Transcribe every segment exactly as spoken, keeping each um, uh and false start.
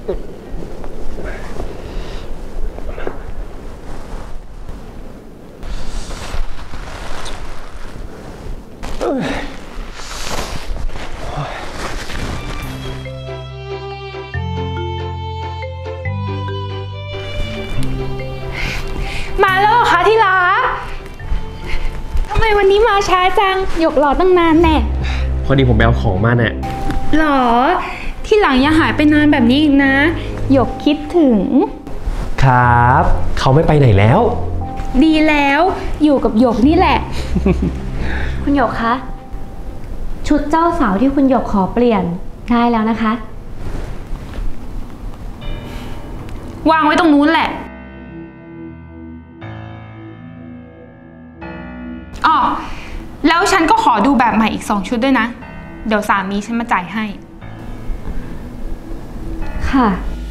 มาแล้วเหรอคะที่รักทำไมวันนี้มาช้าจังหยกรอตั้งนานแน่พอดีผมไปเอาของมาเนี่ยหรอที่หลังอย่าหายไปนานแบบนี้อีกนะหยกคิดถึงครับเขาไม่ไปไหนแล้วดีแล้วอยู่กับหยกนี่แหละคุณหยกคะชุดเจ้าสาวที่คุณหยกขอเปลี่ยนได้แล้วนะคะวางไว้ตรงนู้นแหละอ๋อแล้วฉันก็ขอดูแบบใหม่อีกสองชุดด้วยนะเดี๋ยวสามีฉันมาจ่ายให้ค่ะ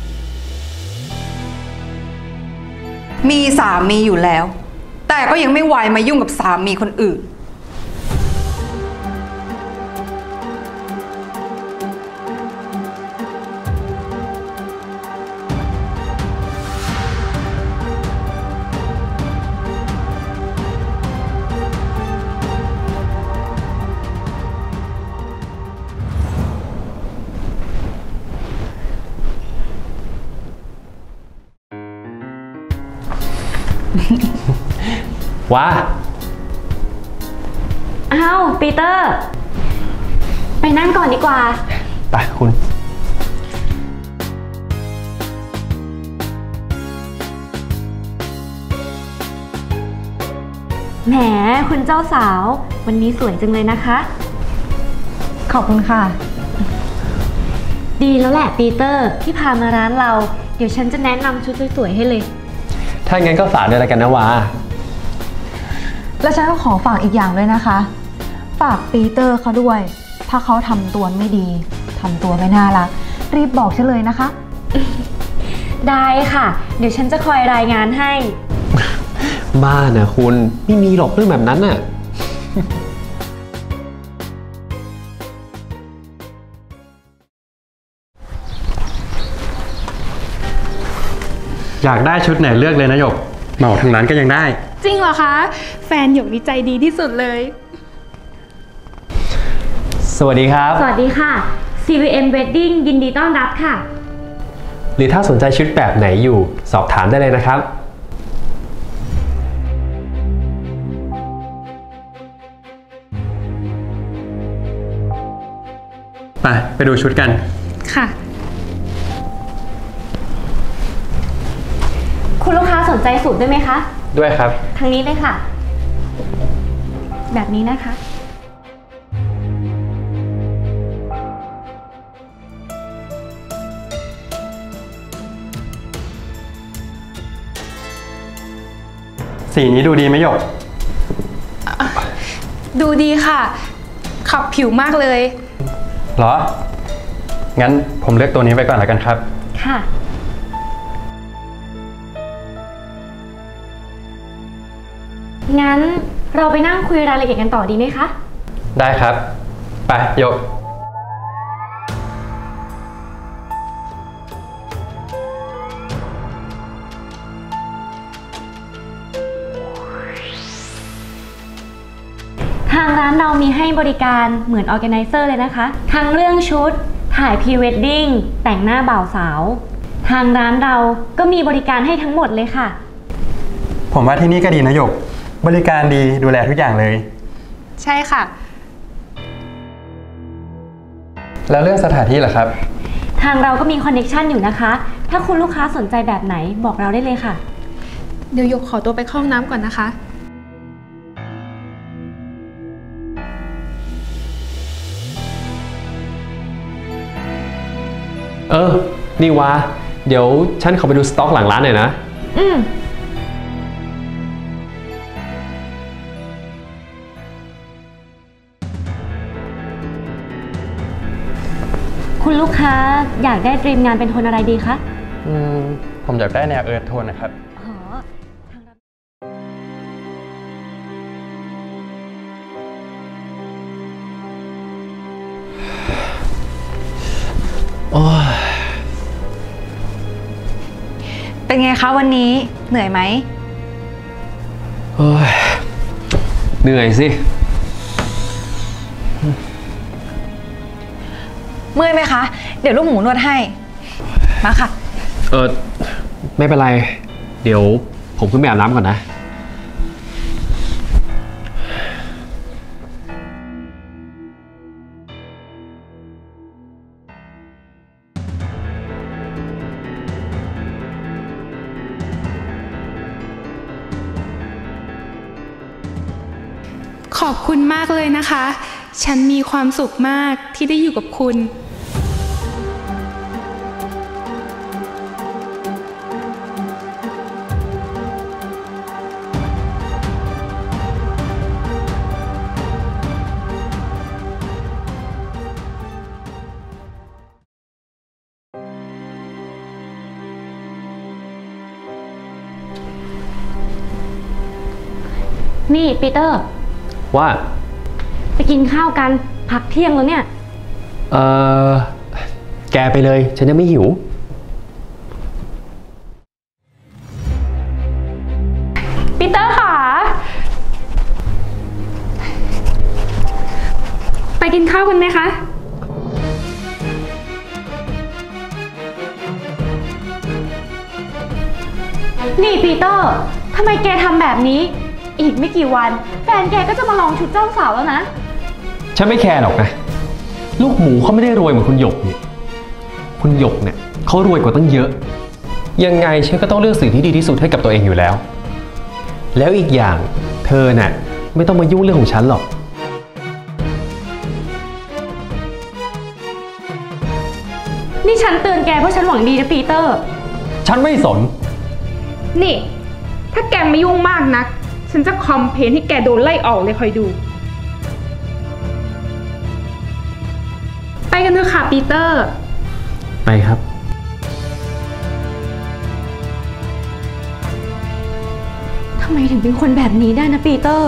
มีสามีอยู่แล้วแต่ก็ยังไม่ไวมายุ่งกับสามีคนอื่นว้าอ้าวปีเตอร์ไปนั่งก่อนดีกว่าไปคุณแหมคุณเจ้าสาววันนี้สวยจังเลยนะคะขอบคุณค่ะดีแล้วแหละปีเตอร์ที่พามาร้านเราเดี๋ยวฉันจะแนะนำชุดสวยๆให้เลยถ้างั้นก็ฝากด้วยละกันนะวาแล้วฉันก็ขอฝากอีกอย่างด้วยนะคะฝากปีเตอร์เขาด้วยถ้าเขาทำตัวไม่ดีทำตัวไม่น่ารักรีบบอกฉันเลยนะคะได้ค่ะเดี๋ยวฉันจะคอยรายงานให้บ้านะคุณไม่มีหรอกเรื่องแบบนั้นน่ะอยากได้ชุดไหนเลือกเลยนะหยกเหมาทางร้านก็ยังได้จริงเหรอคะแฟนหยกนี่ใจดีที่สุดเลยสวัสดีครับสวัสดีค่ะ ซี วี เอ็ม Wedding ยินดีต้อนรับค่ะหรือถ้าสนใจชุดแบบไหนอยู่สอบถามได้เลยนะครับไปไปดูชุดกันค่ะคุณลูกค้าสนใจสูตรด้วยไหมคะด้วยครับทางนี้เลยค่ะแบบนี้นะคะสีนี้ดูดีไหมหยกดูดีค่ะขับผิวมากเลยเหรองั้นผมเลือกตัวนี้ไปก่อนแล้วกันครับค่ะงั้นเราไปนั่งคุยรายละเอียดกันต่อดีไหมคะได้ครับไปหยกทางร้านเรามีให้บริการเหมือนออร์แกไนเซอร์เลยนะคะทั้งเรื่องชุดถ่ายพรีเวดดิ้งแต่งหน้าบ่าวสาวทางร้านเราก็มีบริการให้ทั้งหมดเลยค่ะผมว่าที่นี่ก็ดีนะหยกบริการดีดูแลทุกอย่างเลยใช่ค่ะแล้วเรื่องสถานที่ล่ะครับทางเราก็มีคอนเนคชั่นอยู่นะคะถ้าคุณลูกค้าสนใจแบบไหนบอกเราได้เลยค่ะเดี๋ยวหยกขอตัวไปเข้าห้องน้ำก่อนนะคะเออนี่วะเดี๋ยวฉันขอไปดูสต็อกหลังร้านหน่อยนะอืมคุณลูกค้าอยากได้ดรีมงานเป็นโทนอะไรดีคะอืมผมอยากได้แนวเอิร์ธโทนนะครับอ๋อโอ้ยเป็นไงคะวันนี้เหนื่อยไหมเฮ้ยเหนื่อยสิเมื่อยไหมคะ เดี๋ยวลูกหมูนวดให้ มาค่ะเออไม่เป็นไร เดี๋ยวผมขึ้นไปอาบน้ำก่อนนะขอบคุณมากเลยนะคะ ฉันมีความสุขมากที่ได้อยู่กับคุณนี่ปีเตอร์ว่าไปกินข้าวกันพักเที่ยงแล้วเนี่ยเออแกไปเลย ฉันยังไม่หิวปีเตอร์ค่ะไปกินข้าวกันไหมคะนี่ปีเตอร์ทำไมแกทำแบบนี้ อีกไม่กี่วันแฟนแกก็จะมาลองชุดเจ้าสาวแล้วนะฉันไม่แคร์หรอกนะ ลูกหมูเขาไม่ได้รวยเหมือนคุณหยกเนี่ย คุณหยกเนี่ยเขารวยกว่าตั้งเยอะ ยังไงฉันก็ต้องเลือกสิ่งที่ดีที่สุดให้กับตัวเองอยู่แล้ว แล้วอีกอย่างเธอน่ะไม่ต้องมายุ่งเรื่องของฉันหรอกนี่ฉันเตือนแกเพราะฉันหวังดีนะปีเตอร์ฉันไม่สนนี่ ถ้าแกไม่ยุ่งมากนัก ฉันจะคอมเพลนให้แกโดนไล่ออกเลยคอยดู ไปกันเถอะค่ะปีเตอร์ไปครับทำไมถึงเป็นคนแบบนี้ได้นะปีเตอร์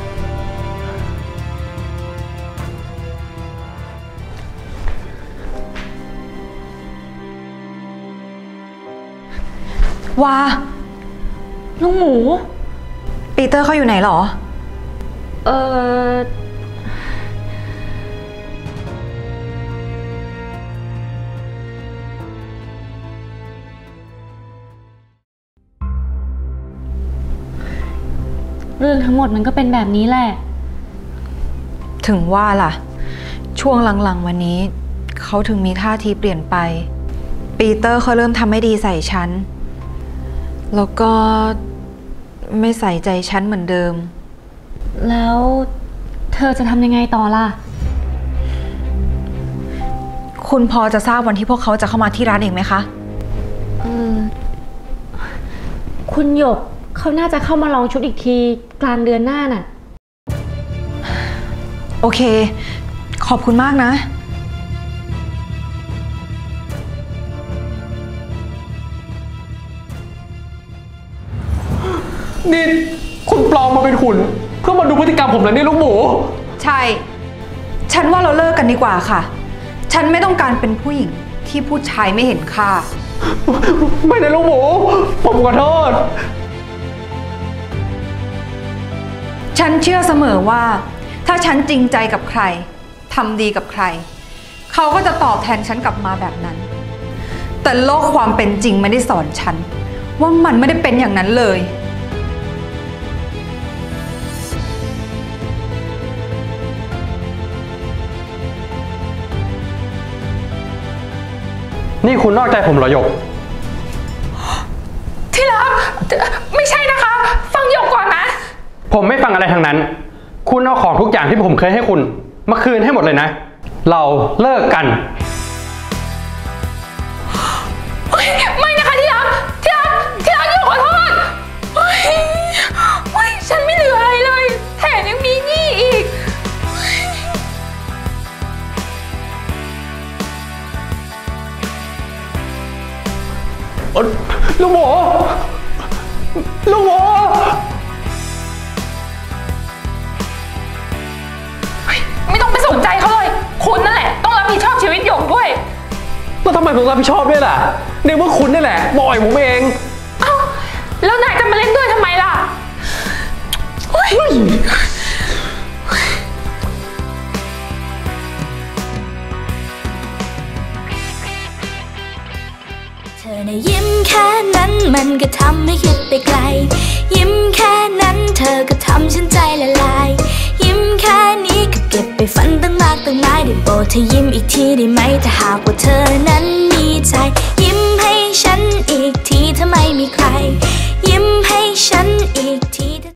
วาลูกหมูปีเตอร์เขาอยู่ไหนหรอเออเรื่องทั้งหมดมันก็เป็นแบบนี้แหละถึงว่าล่ะ ช่วงหลังๆวันนี้ เขาถึงมีท่าทีเปลี่ยนไป ปีเตอร์เขาเริ่มทำไม่ดีใส่ฉัน แล้วก็ไม่ใส่ใจฉันเหมือนเดิมแล้วเธอจะทำยังไงต่อล่ะคุณพอจะทราบวันที่พวกเขาจะเข้ามาที่ร้านเองไหมคะเออคุณหยกเขาน่าจะเข้ามาลองชุดอีกทีกลางเดือนหน้าน่ะโอเค ขอบคุณมากนะนี่คุณปลอมมาเป็นหุ่นเพื่อมาดูพฤติกรรมผมแล้วนี่ลูกหมูใช่ ฉันว่าเราเลิกกันดีกว่าค่ะ ฉันไม่ต้องการเป็นผู้หญิงที่ผู้ชายไม่เห็นค่าไม่ได้ลูกหมู ผมขอโทษฉันเชื่อเสมอว่า ถ้าฉันจริงใจกับใครทำดีกับใคร เขาก็จะตอบแทนฉันกลับมาแบบนั้น แต่โลกความเป็นจริงไม่ได้สอนฉัน ว่ามันไม่ได้เป็นอย่างนั้นเลยนี่คุณนอกใจผมเหรอหยกที่รักไม่ใช่นะคะ ฟังหยกก่อนนะผมไม่ฟังอะไรทั้งนั้น คุณเอาของทุกอย่างที่ผมเคยให้คุณมาคืนให้หมดเลยนะ เราเลิกกันไม่นะคะที่รักที่รักที่รักหยกขอโทษเฮ้ยเฮ้ยฉันไม่เหลืออะไรเลย แถมยังมีหนี้อีกลูกหมู ลูกหมูไม่ต้องไปสนใจเขาเลย คุณนั่นแหละต้องรับผิดชอบชีวิตหยกด้วยแล้วทำไมผมรับผิดชอบด้วยล่ะในเมื่อคุณนี่แหละบ่อยผมเองเเธอในะยิ้มแค่นั้นมันก็ทำให้คิดไปไกลยิ้มแค่นั้นเธอก็ทำฉันใจละลายยิ้มแค่นี้ก็เก็บไปฝันตั้งมากตั้งหลายได้โปรดเธอยิ้มอีกทีได้ไหมถ้าหากว่าเธอนั้นมีใจ